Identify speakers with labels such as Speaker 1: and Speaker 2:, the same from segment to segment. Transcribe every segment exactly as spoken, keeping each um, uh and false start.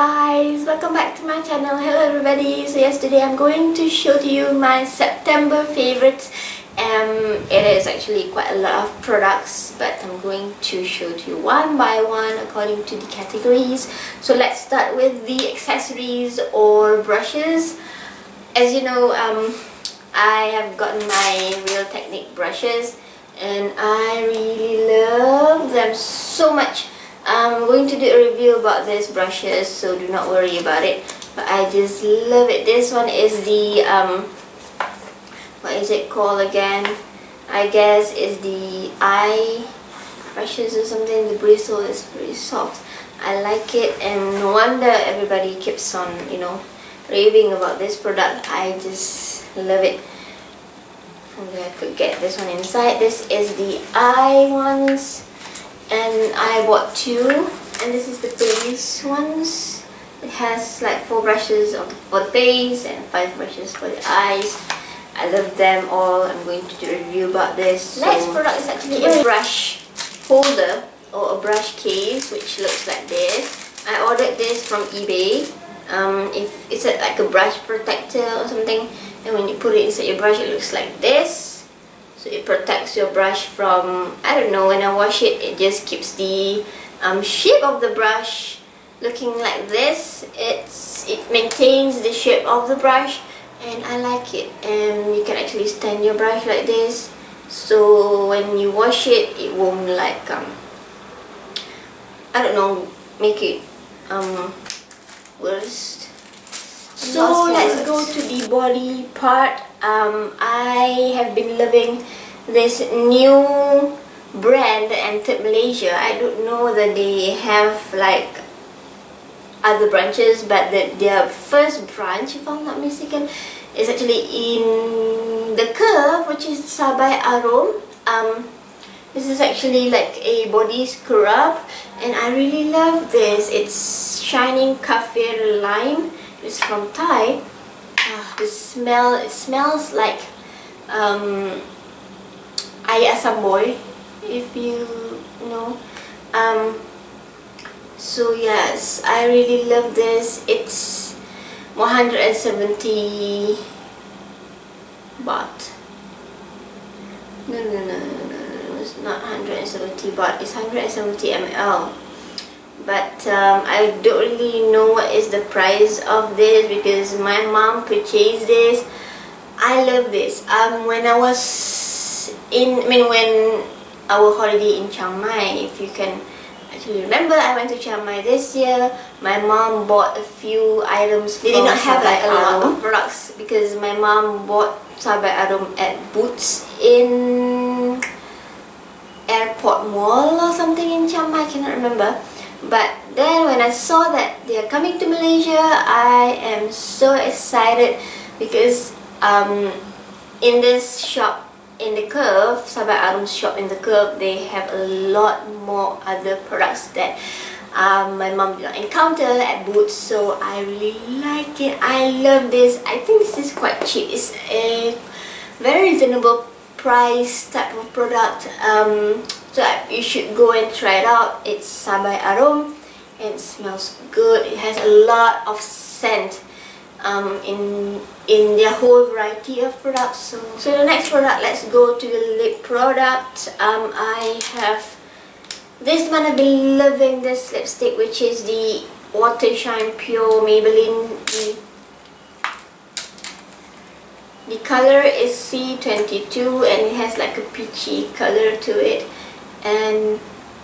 Speaker 1: guys, welcome back to my channel. Hello everybody. So yesterday I'm going to show to you my September favorites. Um, it is actually quite a lot of products, but I'm going to show to you one by one according to the categories. So let's start with the accessories or brushes. As you know, um, I have gotten my Real Technique brushes and I really love them so much. I'm going to do a review about these brushes, so do not worry about it, but I just love it. This one is the um, what is it called again? I guess is the eye brushes or something. The bristle is pretty soft. I like it, and no wonder everybody keeps on, you know, raving about this product. I just love it. Only I could get this one inside. This is the eye ones. And I bought two, and this is the face ones. It has like four brushes for the face and five brushes for the eyes. I love them all. I'm going to do a review about this. Next so product is actually a brush holder or a brush case, which looks like this. I ordered this from eBay. Um, if it's a, like a brush protector or something, and when you put it inside your brush, it looks like this. So it protects your brush from, I don't know, when I wash it, it just keeps the um, shape of the brush looking like this. It's It maintains the shape of the brush, and I like it. And you can actually stand your brush like this, so when you wash it, it won't like, um, I don't know, make it um, worse. So let's go to the body part. Um, I have been loving this new brand that entered Malaysia. I don't know that they have like other branches, but the, their first branch, if I'm not mistaken, is actually in the Curve, which is Sabai Arom. Um, this is actually like a body scrub, and I really love this. It's Shining Kaffir Lime. It's from Thai. Uh, the smell, it smells like um, Ayat Samboy, if you know. Um, so yes, I really love this. It's one hundred seventy baht. No, no, no, no, no, no, it's not one hundred seventy baht. It's one hundred seventy milliliters. But um, I don't really know what is the price of this because my mom purchased this. I love this. Um, when I was in, I mean when our holiday in Chiang Mai, if you can actually remember, I went to Chiang Mai this year. My mom bought a few items. They did not have like a lot of products because my mom bought Sabai Arom at Boots in Airport Mall or something in Chiang Mai. I cannot remember. But then when I saw that they are coming to Malaysia, I am so excited because um, in this shop in the Curve, Sabai Arom's shop in the Curve, they have a lot more other products that um, my mom did not encounter at Boots. So I really like it. I love this. I think this is quite cheap. It's a very reasonable price type of product. Um, So you should go and try it out. It's Sabai Arom and it smells good. It has a lot of scent um, in in their whole variety of products. So, so the next product, let's go to the lip product. Um, I have this one. I've been loving this lipstick, which is the Water Shine Pure Maybelline. The, the color is C twenty-two and it has like a peachy color to it. And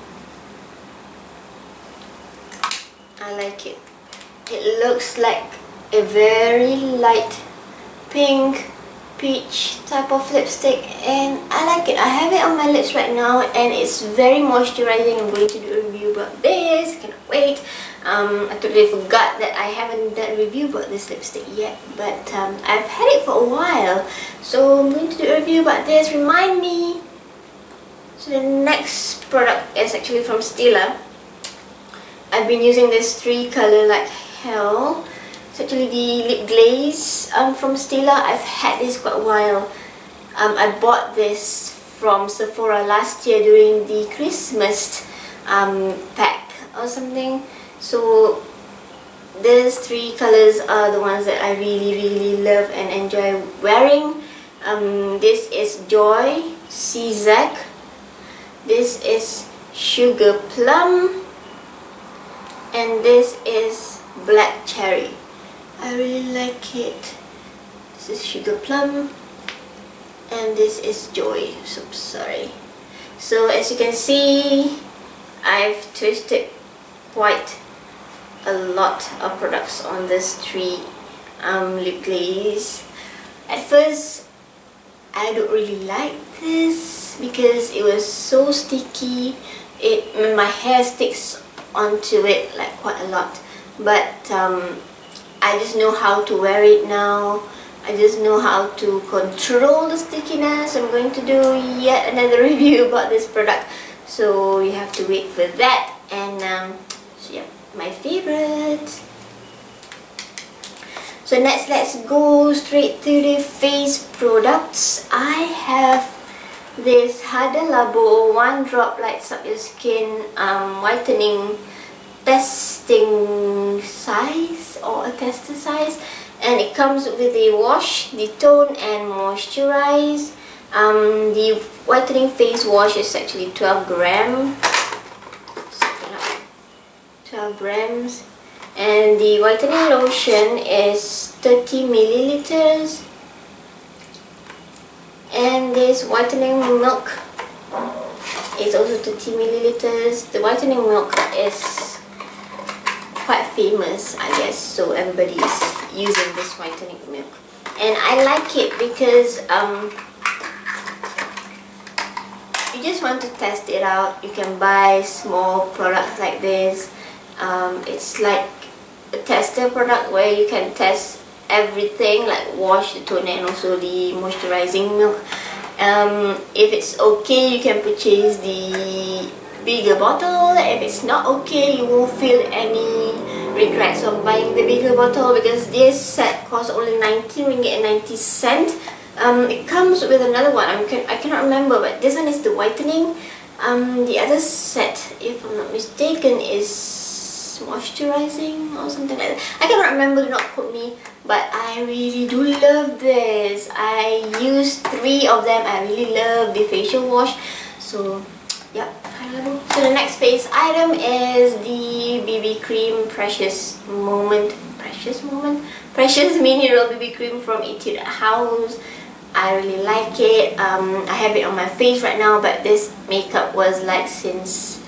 Speaker 1: I like it. It looks like a very light pink peach type of lipstick, and I like it. I have it on my lips right now and it's very moisturizing. I'm going to do a review about this. I cannot wait. Um, I totally forgot that I haven't done a review about this lipstick yet, but um, I've had it for a while, so I'm going to do a review about this. Remind me. So the next product is actually from Stila. I've been using this three color like hell. It's actually the lip glaze um, from Stila. I've had this quite a while. Um, I bought this from Sephora last year during the Christmas um, pack or something. So these three colors are the ones that I really really love and enjoy wearing. Um, this is Joy C-Zac. This is Sugar Plum. And this is Black Cherry. I really like it. This is Sugar Plum. And this is Joy. So sorry. So as you can see, I've twisted quite a lot of products on this three um, lip glaze. At first, I don't really like this because it was so sticky. It my hair sticks onto it like quite a lot. But um, I just know how to wear it now. I just know how to control the stickiness. I'm going to do yet another review about this product, so you have to wait for that. And um, so yeah, my favorite. So next, let's go straight to the face products. I have this Hada Labo One Drop Lights Up Your Skin um, Whitening Testing Size, or a tester size. And it comes with a wash, detone and moisturize. Um, the whitening face wash is actually twelve grams. twelve grams. And the whitening lotion is thirty milliliters. And this whitening milk is also thirty milliliters. The whitening milk is quite famous, I guess, so everybody is using this whitening milk, and I like it because um, you just want to test it out. You can buy small products like this. Um, it's like a tester product where you can test everything, like wash, the toner, and also the moisturizing milk. Um, if it's okay, you can purchase the bigger bottle. If it's not okay, you won't feel any regrets of buying the bigger bottle, because this set costs only nineteen ringgit and ninety cents. Um, it comes with another one. I, can, I cannot remember, but this one is the whitening. Um, the other set, if I'm not mistaken, is moisturizing or something like that. I cannot remember, do not quote me, but I really do love this. I used three of them. I really love the facial wash. So yeah. So the next face item is the B B Cream Precious Moment Precious Moment? Precious Mineral B B Cream from Etude House. I really like it. Um, I have it on my face right now, but this makeup was like since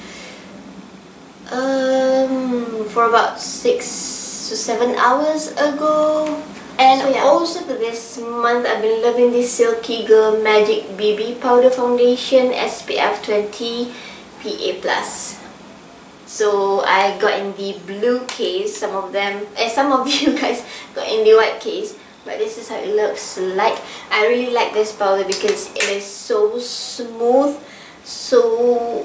Speaker 1: um, for about six to seven hours ago. And so, yeah. Also for this month, I've been loving this Silky Girl Magic B B Powder Foundation S P F twenty P A plus. So I got in the blue case. Some of them, and some of you guys got in the white case. But this is how it looks like. I really like this powder because it is so smooth, so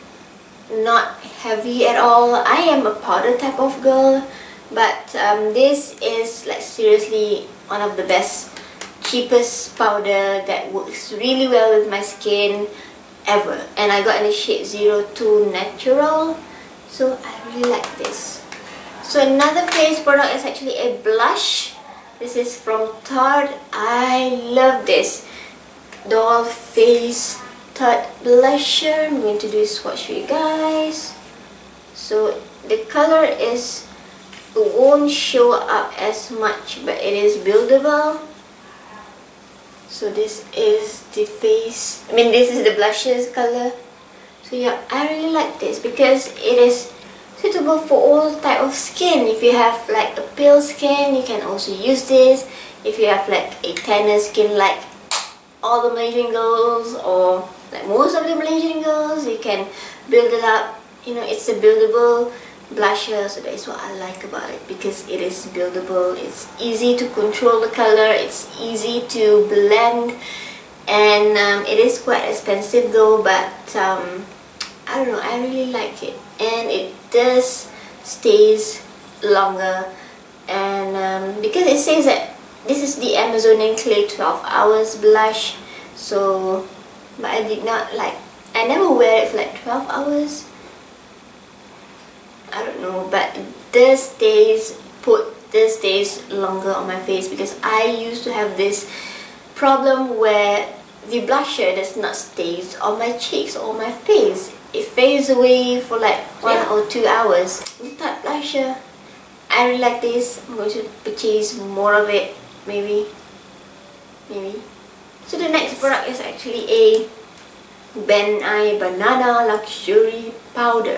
Speaker 1: not heavy at all. I am a powder type of girl, but um, this is like seriously one of the best, cheapest powder that works really well with my skin ever. And I got in the shade zero two Natural, so I really like this. So another face product is actually a blush. This is from Tarte. I love this Doll Face Tarte blusher. I'm going to do a swatch for you guys. So the color is, it won't show up as much, but it is buildable. So this is the face, I mean this is the blushes color. So yeah, I really like this because it is suitable for all type of skin. If you have like a pale skin, you can also use this. If you have like a tanner skin like all the Malaysian girls, or like most of the Malaysian girls, you can build it up. You know, it's a buildable blusher, so that is what I like about it, because it is buildable, it's easy to control the color, it's easy to blend, and um, it is quite expensive though, but um, I don't know, I really like it, and it does stays longer. And um, because it says that this is the Amazonian Clay twelve hours blush, so but I did not like, I never wear it for like twelve hours. I don't know, but this stays put this stays longer on my face, because I used to have this problem where the blusher does not stay on my cheeks or my face. It fades away for like one yeah. or two hours. Without blusher, I really like this. I'm going to purchase more of it, maybe. Maybe. So the next product is actually a Ben Nye Banana Luxury Powder.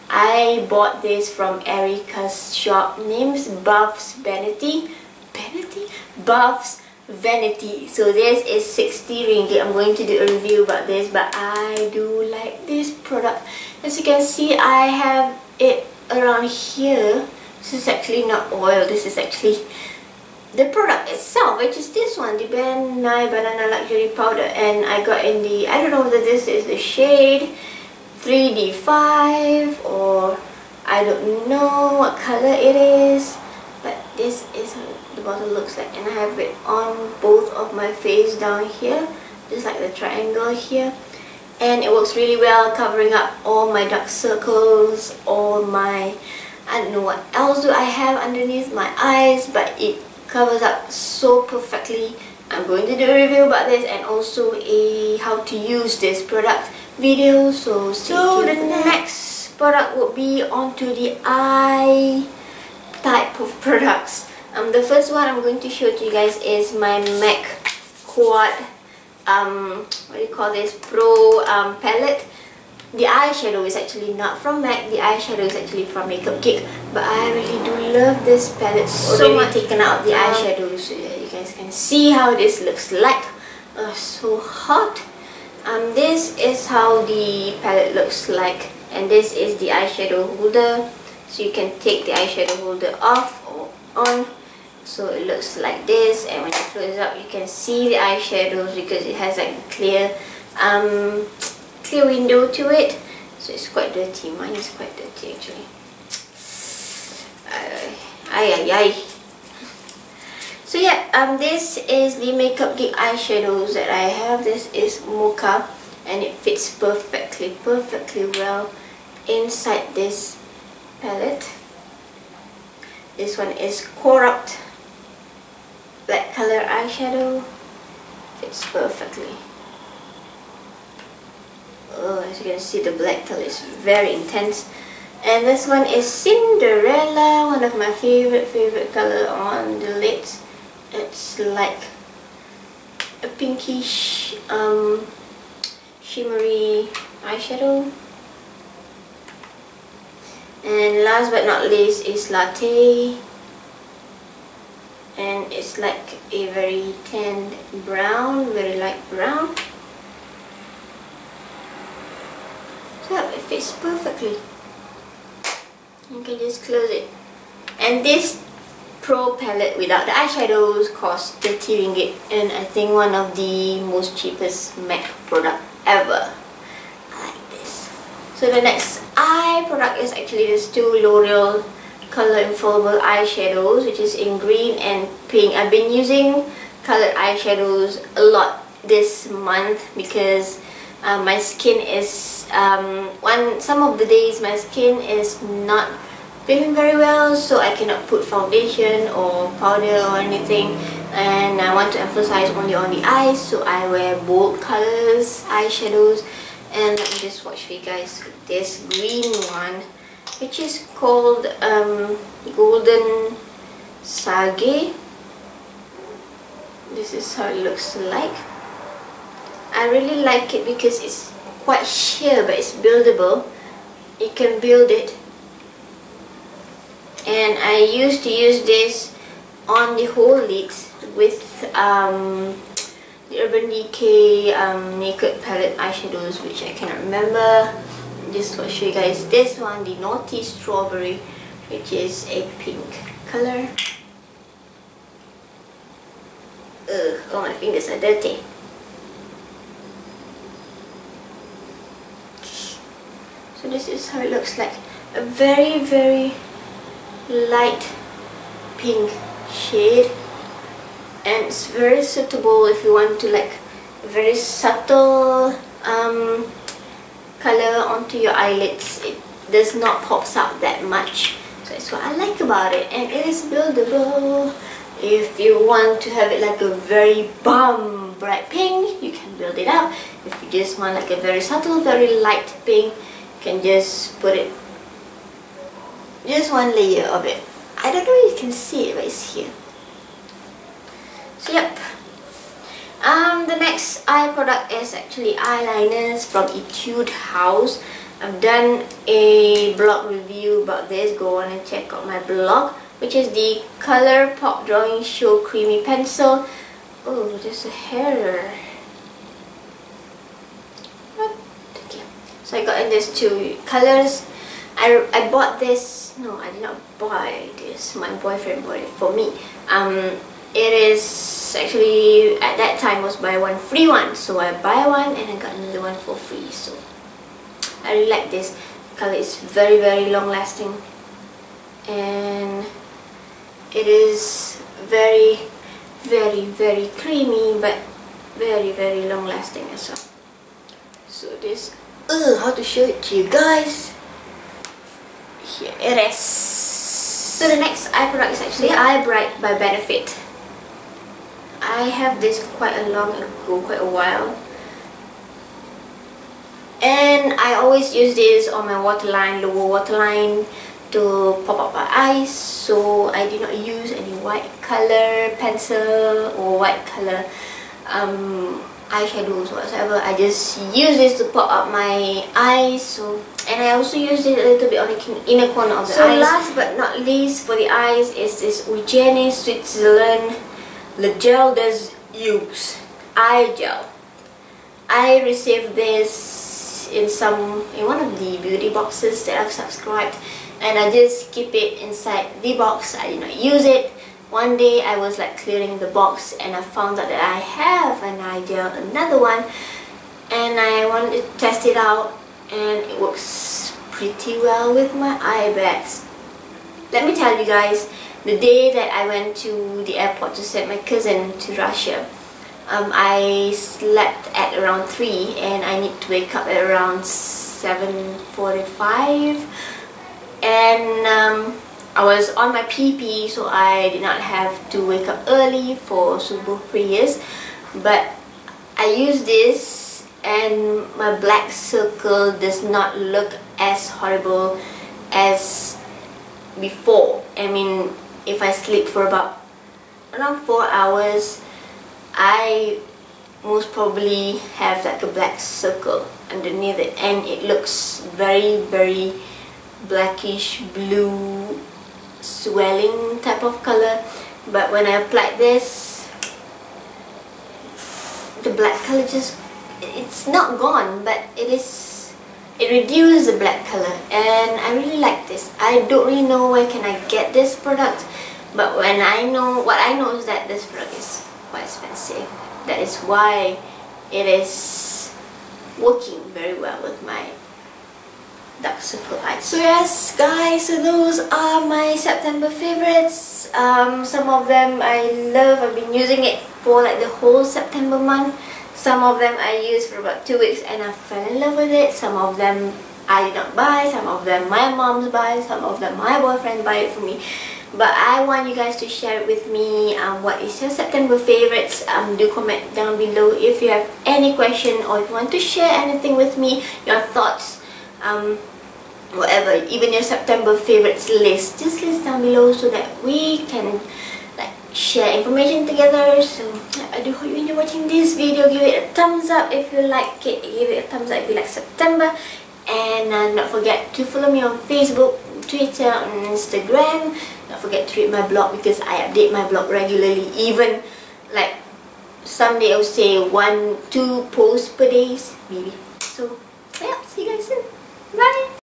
Speaker 1: I bought this from Erica's shop, name's Buff's Vanity. Vanity? Buff's Vanity. So this is sixty ringgit. I'm going to do a review about this, but I do like this product. As you can see, I have it around here. This is actually not oil, this is actually the product itself, which is this one, the Ben Nye Banana Luxury Powder. And I got in the, I don't know whether this is the shade three D five or I don't know what color it is, but this is what the bottle looks like. And I have it on both of my face down here, just like the triangle here. And it works really well, covering up all my dark circles, all my, I don't know what else do I have underneath my eyes, but it covers up so perfectly. I'm going to do a review about this and also a how to use this product video, so stay so tuned. The next product would be onto the eye type of products. Um, the first one I'm going to show to you guys is my MAC Quad um, what do you call this, Pro um, palette. The eyeshadow is actually not from MAC, the eyeshadow is actually from Makeup Geek, but I really do love this palette so much. Taken out the eyeshadow so that you guys can see how this looks like. Uh, so hot. Um, this is how the palette looks like, and this is the eyeshadow holder. So you can take the eyeshadow holder off or on, so it looks like this. And when you close it up, you can see the eyeshadows because it has like a clear um, clear window to it. So it's quite dirty. Mine is quite dirty actually. Ay ay ay. So yeah, um, this is the Makeup Geek eyeshadows that I have. This is Mocha, and it fits perfectly, perfectly well inside this palette. This one is Corrupt black color eyeshadow. Fits perfectly. Oh, as you can see, the black color is very intense. And this one is Cinderella, one of my favorite favorite color on the lids. It's like a pinkish um, shimmery eyeshadow. And last but not least is Latte, and it's like a very tanned brown, very light brown. So it fits perfectly. You can just close it. And this Pro palette without the eyeshadows costs thirty ringgit, and I think one of the most cheapest MAC product ever. I like this. So the next eye product is actually this two L'Oreal Color Infallible eyeshadows, which is in green and pink. I've been using colored eyeshadows a lot this month because uh, my skin is um, one some of the days my skin is not feeling very well, so I cannot put foundation or powder or anything, and I want to emphasize only on the eyes, so I wear bold colors eyeshadows. And let me just watch for you guys this green one, which is called um, Golden Sage. This is how it looks like. I really like it because it's quite sheer, but it's buildable. You can build it. And I used to use this on the whole lids with um, the Urban Decay um, Naked Palette eyeshadows, which I cannot remember. Just to show you guys this one, the Naughty Strawberry, which is a pink color. Ugh, oh, my fingers are dirty. So this is how it looks like. A very very light pink shade, and it's very suitable if you want to like a very subtle um, color onto your eyelids. It does not pop out that much, So that's what I like about it, and it is buildable. If you want to have it like a very bomb bright pink, you can build it up. If you just want like a very subtle, very light pink, you can just put it, just one layer of it. I don't know if you can see it, but it's here. So yep. Um, the next eye product is actually eyeliners from Etude House. I've done a blog review about this. Go on and check out my blog, which is the ColourPop Drawing Show Creamy Pencil. Oh, there's a hair. Okay. So I got in these two colors. I, I bought this. No, I did not buy this. My boyfriend bought it for me. Um, it is actually, at that time, was buy one free one. So I buy one and I got another one for free. So I really like this color. It's very very long lasting, and it is very very very creamy, but very very long lasting as well. So this, ugh, how to show it to you guys? Here it is. So the next eye product is actually Eye Bright by Benefit. I have this quite a long ago, quite a while. And I always use this on my waterline, lower waterline, to pop up my eyes. So I do not use any white color pencil or white color um, eyeshadows whatsoever. I just use this to pop up my eyes. So, and I also use it a little bit on the inner corner of the so eyes. So last but not least for the eyes is this Eugenie Switzerland Le Gel des Yeux Eye Gel. I received this in some in one of the beauty boxes that I've subscribed, and I just keep it inside the box. I did not use it. One day I was like clearing the box and I found out that I have an eye gel, another one, and I wanted to test it out, and it works pretty well with my eye bags. Let me tell you guys, the day that I went to the airport to send my cousin to Russia, Um, I slept at around three and I need to wake up at around seven forty-five, and um, I was on my P P, so I did not have to wake up early for subuh prayers. But I use this and my black circle does not look as horrible as before. I mean, if I sleep for about around four hours, I most probably have like a black circle underneath it, and it looks very very blackish blue swelling type of color. But when I applied this, the black color just, it's not gone, but it is, it reduced the black color, and I really like this. I don't really know where can I get this product, but when I know, what I know is that this product is quite expensive. That is why it is working very well with my dark circle eyes. So yes guys, so those are my September favorites. Um, some of them I love. I've been using it for like the whole September month. Some of them I used for about two weeks and I fell in love with it. Some of them I did not buy. Some of them my mom's buy. Some of them my boyfriend buy it for me. But I want you guys to share it with me. Um, what is your September favorites? Um, do comment down below if you have any question, or if you want to share anything with me, your thoughts, um, whatever, even your September favorites list. Just list down below so that we can like share information together. So I do hope you enjoy watching this video. Give it a thumbs up if you like it. Give it a thumbs up if you like September. And uh, don't forget to follow me on Facebook, Twitter, and Instagram. Don't forget to read my blog because I update my blog regularly. Even like someday I will say one, two posts per day, maybe. So yeah, see you guys soon. Bye.